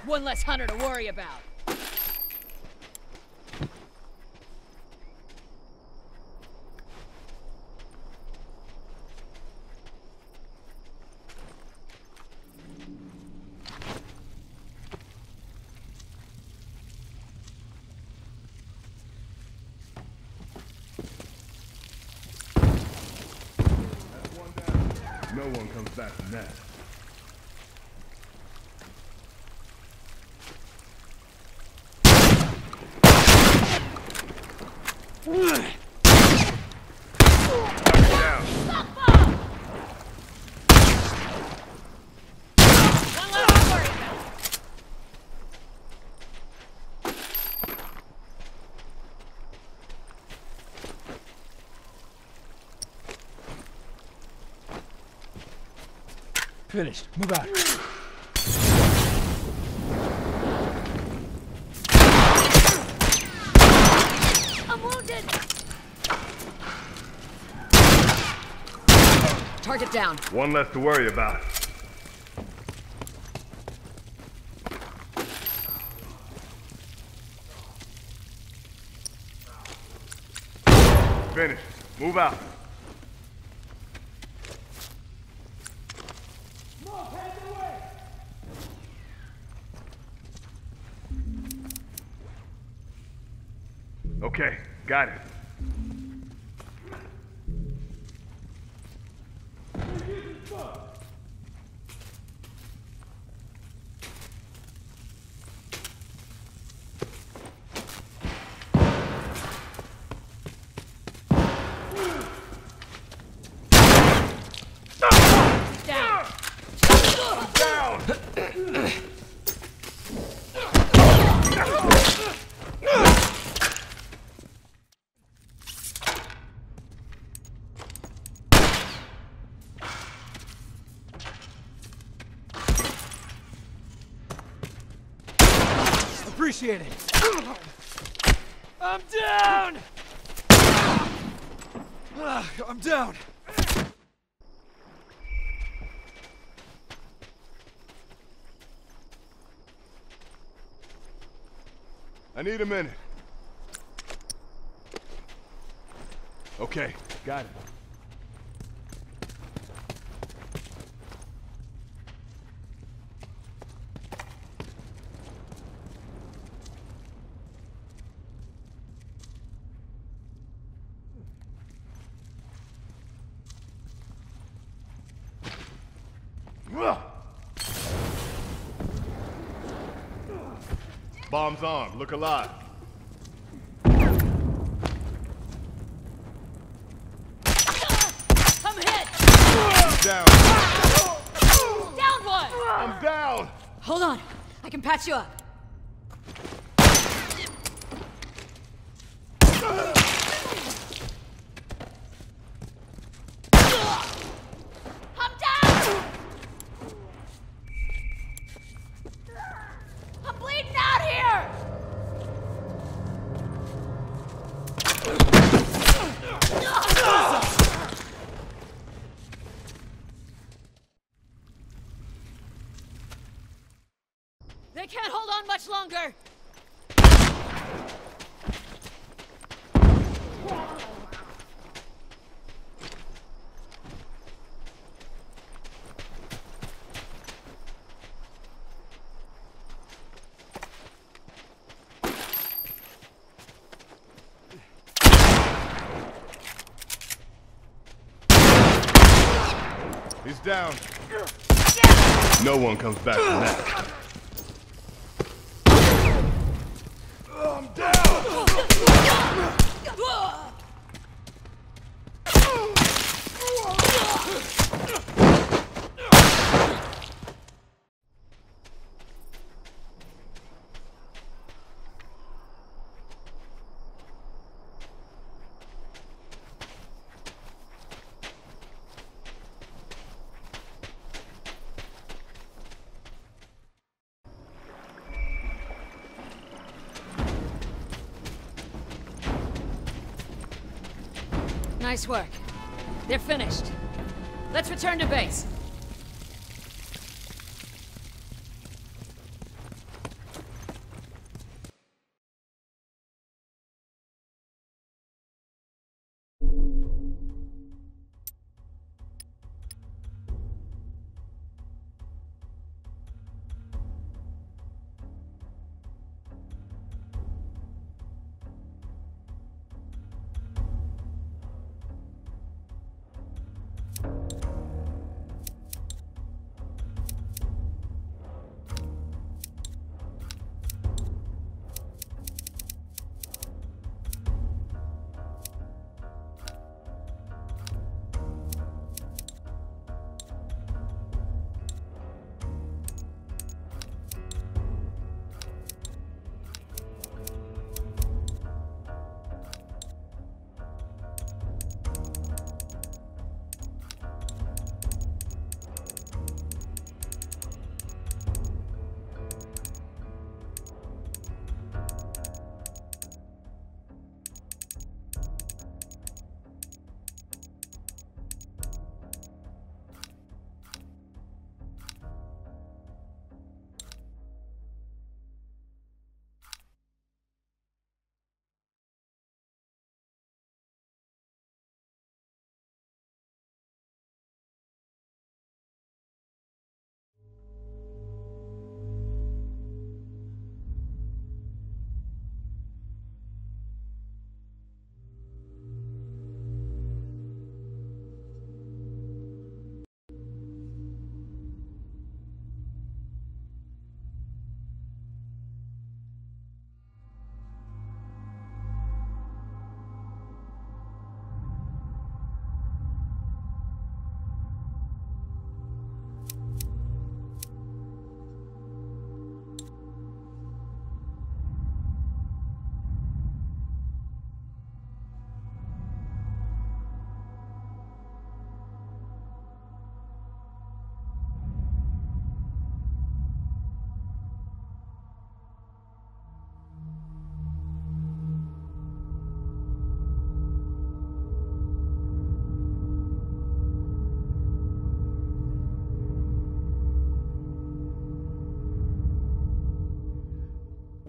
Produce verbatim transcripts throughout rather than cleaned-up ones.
One less hunter to worry about. No one comes back from that. Finished. Move out. I'm wounded! Target down. One less to worry about. Finished. Move out. Okay, got it. Down. Down! Appreciate it. I'm down! Ah, I'm down. I need a minute. Okay, got it. Bomb's armed. Look alive. I'm hit! I'm down. Down one! I'm down. Hold on. I can patch you up. I'm down! I'm bleeding out here! They can't hold on much longer! He's down. No one comes back from that. I'm down! Nice work. They're finished. Let's return to base.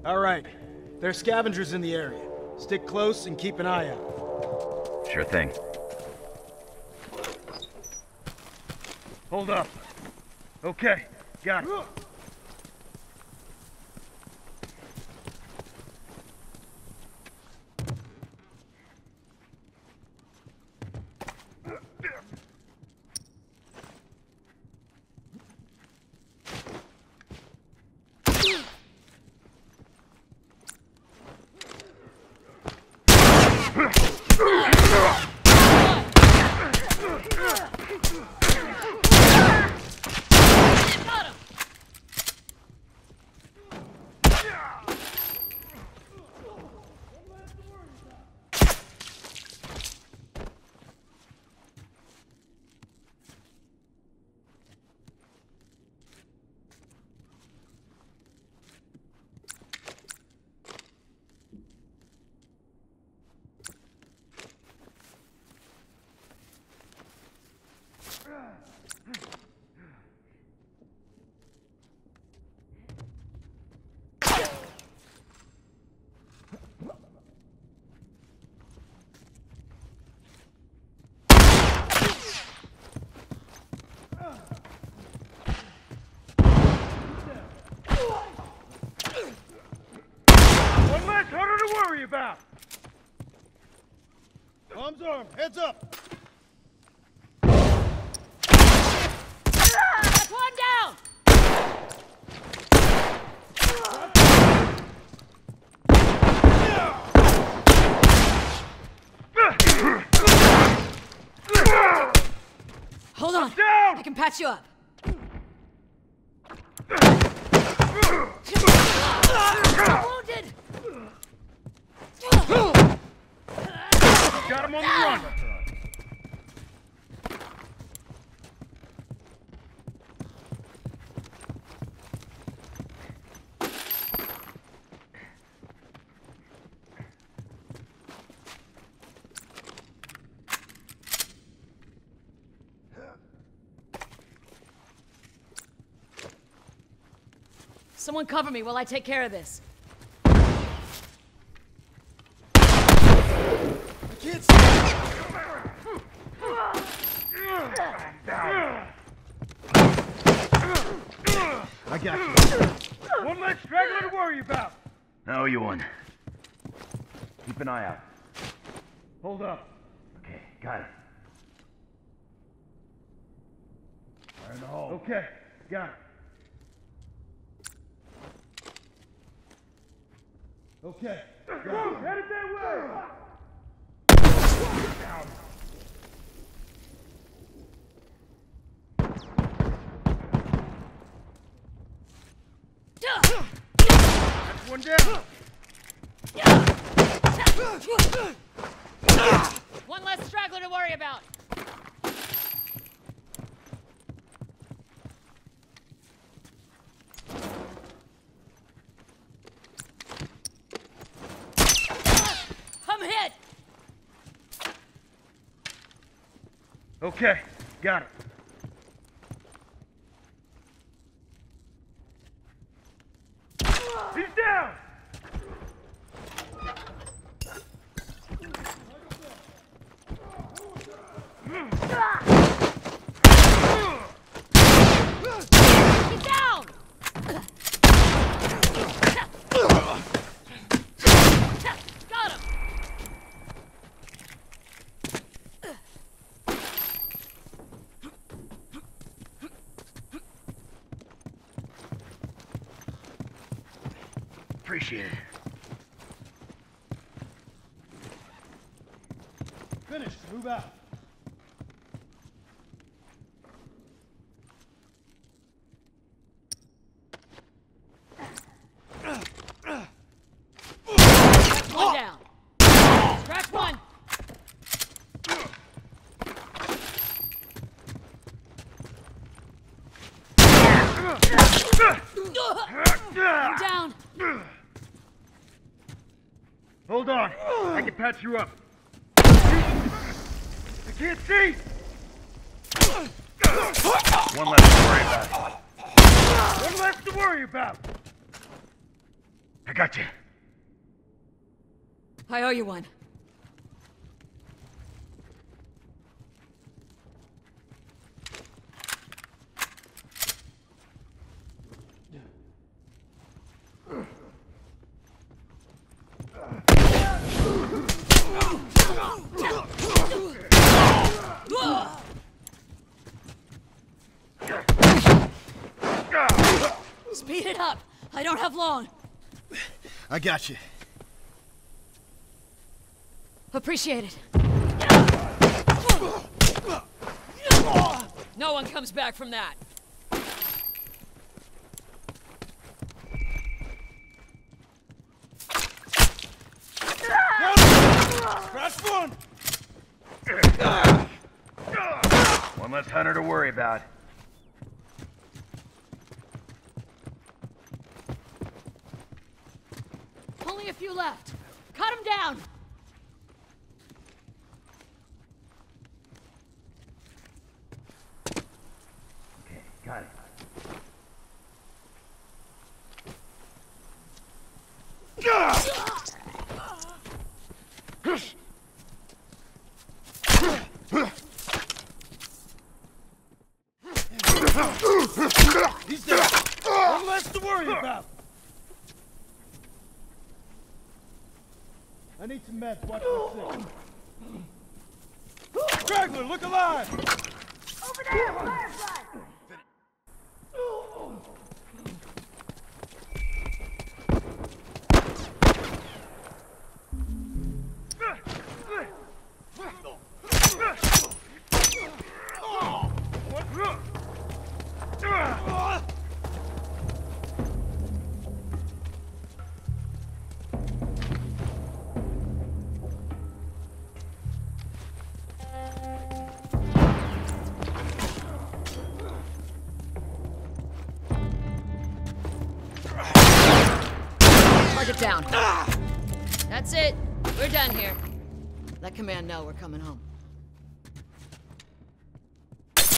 All right. There are scavengers in the area. Stick close and keep an eye out. Sure thing. Hold up. Okay, got it. One less harder to worry about. Arms armed, heads up! That's one down! Hold on. Down! I can patch you up. I'm wounded! Got him on the run. Someone cover me while I take care of this. I can't see! I got you. One less straggler to worry about. How you one? Keep an eye out. Hold up. Okay, got it. Fire in the hole. Okay, got it. Okay. Go! Headed that way! Down. That's one down. One less straggler to worry about. I'm hit. Okay, got it. He's down! He's down. Got him. Appreciate it. Finished, move out. One down. Scratch one. I'm down. Hold on. I can patch you up. I can't see! One less to worry about. One less to worry about. I got you. I owe you one. Speed it up. I don't have long. I got you. Appreciate it. No one comes back from that. Crash one! One less hunter to worry about. Only a few left. Cut him down. Okay, got it. He's dead! One less to worry about! I need some meds. Watch my six. Straggler, look alive! Over there, Firefly! Target down. That's it. We're done here. Let command know we're coming home.